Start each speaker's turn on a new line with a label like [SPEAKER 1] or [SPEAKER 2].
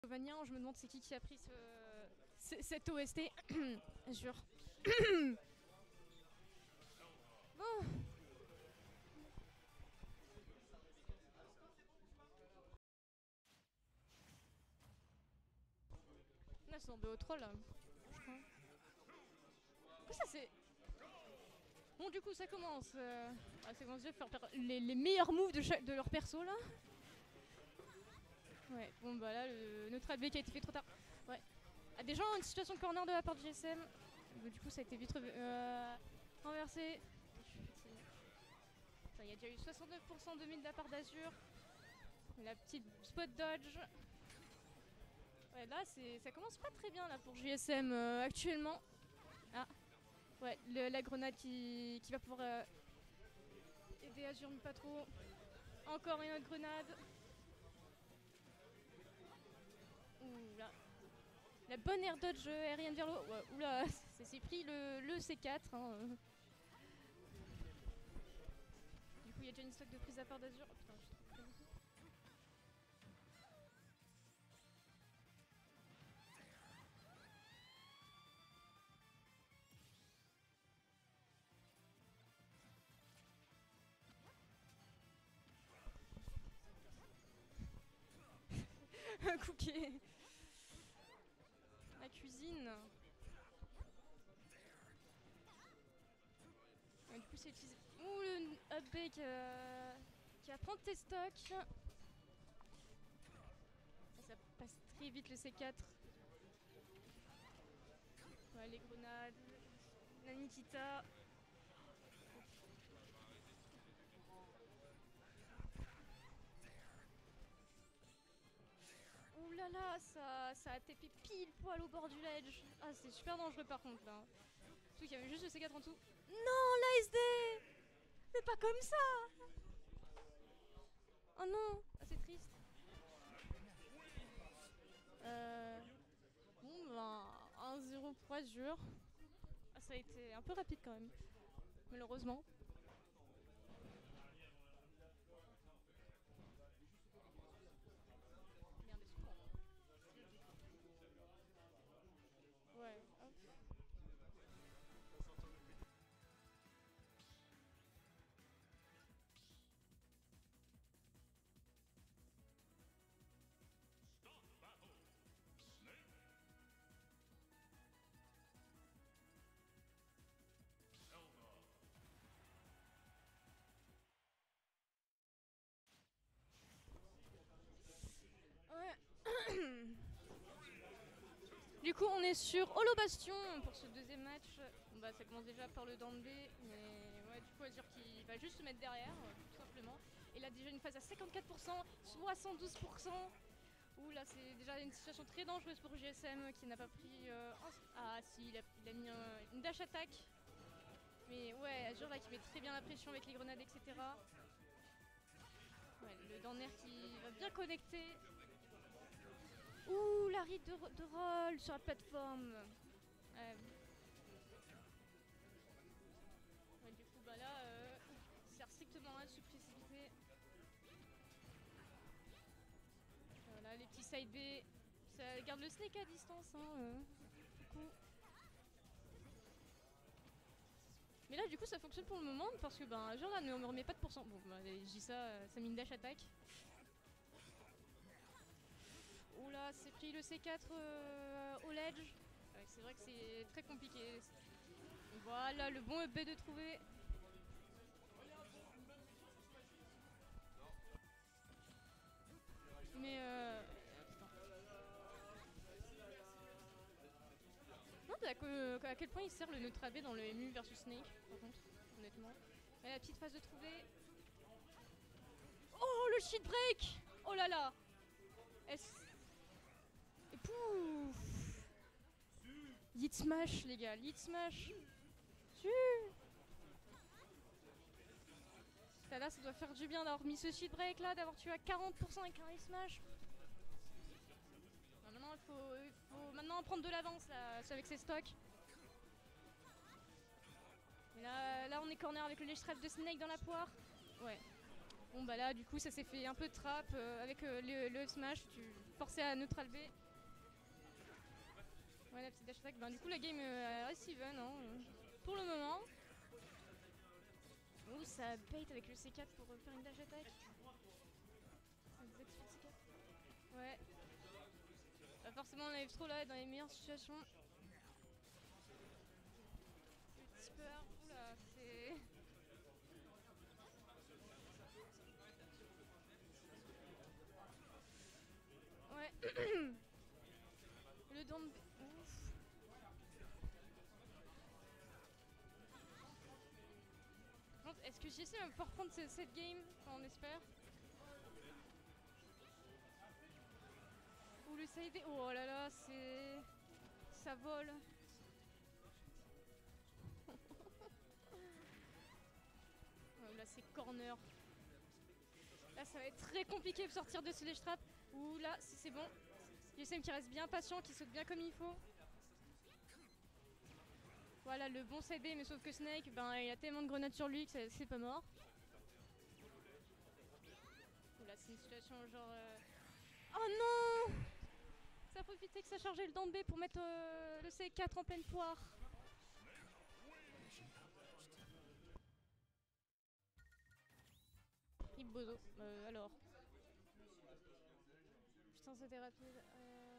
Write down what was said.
[SPEAKER 1] Vanien, je me demande c'est qui a pris cette OST. Jure. Oh. Là, c'est en BO troll là. Je crois. Que ça c'est. Bon, du coup, ça commence. Ça commence déjà à faire les meilleurs moves de leur perso là. Ouais, bon bah là, notre ADV qui a été fait trop tard. Ouais. Ah, déjà, une situation de corner de la part de GSM. Du coup, ça a été vite renversé. Il y a déjà eu 69% de mid de la part d'Azur. La petite spot dodge. Ouais, là, ça commence pas très bien là pour GSM actuellement. Ah, ouais, la grenade qui va pouvoir aider Azur, mais pas trop. Encore une autre grenade. Ouh là. La bonne air dodge aérienne vers le haut. Ouais, oula, ça s'est pris le C4. Hein. Du coup, il y a déjà une stock de prise à part d'Azur. Oh putain, je suis trop con. Un cookie. La cuisine. Ouais, du coup, c'est utilisé. Ouh, le up B qui va prendre tes stocks. Ça passe très vite le C4. Ouais, les grenades. La Nikita. Ouh là là, ça a TP pile poil au bord du ledge. Ah, c'est super dangereux par contre là. Surtout qu'il y avait juste le C4 en dessous. Non, l'ASD. Mais pas comme ça. Oh non, ah, c'est triste. Bon ben, 1-0 pour Azure. Ah, ça a été un peu rapide quand même, malheureusement. Merde, ouais, hop. Ouais. Du coup, on est sur Holo Bastion pour ce deuxième match. Bon, bah, ça commence déjà par le down B, mais ouais, du coup, Azure qui va juste se mettre derrière, tout simplement. Et là, déjà une phase à 54%, 72%. Ouh, là, c'est déjà une situation très dangereuse pour GSM qui n'a pas pris. Ah, si, il a mis une dash attack. Mais ouais, Azure là qui met très bien la pression avec les grenades, etc. Ouais, le down air qui va bien connecter. Ouh, la ride de roll sur la plateforme. Ouais, du coup, bah là, sert strictement à se précipiter. Voilà, les petits side B. Ça garde le snake à distance, hein. Du coup. Mais là, du coup, ça fonctionne pour le moment parce que, ben, genre là, ne me remet pas de pourcent. Bon, bah, je dis ça, ça mine dash attaque. Oula, c'est pris le C4 au ledge. Ouais, c'est vrai que c'est très compliqué. Voilà, le bon up B de trouver. Mais non, à quel point il sert le neutre AB dans le MU versus Snake, par contre, honnêtement. Et la petite phase de trouver. Oh, le shit break. Oh là là. Et pouf. Yeet smash, les gars, yeet smash. Là, ça doit faire du bien d'avoir mis ce shit break là, d'avoir tué à 40% avec un smash. Maintenant, il faut maintenant prendre de l'avance avec ses stocks. Et là, on est corner avec le ledge trap de Snake dans la poire. Ouais. Bon bah là du coup ça s'est fait un peu de trap avec le F smash, tu forçais à neutral B. Ouais la petite dash attack, ben du coup la game reste even hein, pour le moment. Ouh ça bait avec le C4 pour faire une dash attack. Ça Z sur C4. Ouais. Bah forcément on arrive trop là dans les meilleures situations. Le tipper, oula c'est... Ouais. Le down B... Ouf. Est-ce que j'essaie de pouvoir prendre cette game? Enfin, on espère. Ou le side... Oh là là, c'est... Ça vole. Oh, là, c'est corner. Là, ça va être très compliqué de sortir de ce ledge trap. Ouh là, c'est bon. YSM qui reste bien patient, qui saute bien comme il faut. Voilà, le bon side B, mais sauf que Snake, ben, il a tellement de grenades sur lui que c'est pas mort. Ouh là, c'est une situation genre... Oh non! Ça a profité que ça chargeait le down B pour mettre le C4 en pleine poire. Rip Bozo. Alors. Putain, c'était rapide.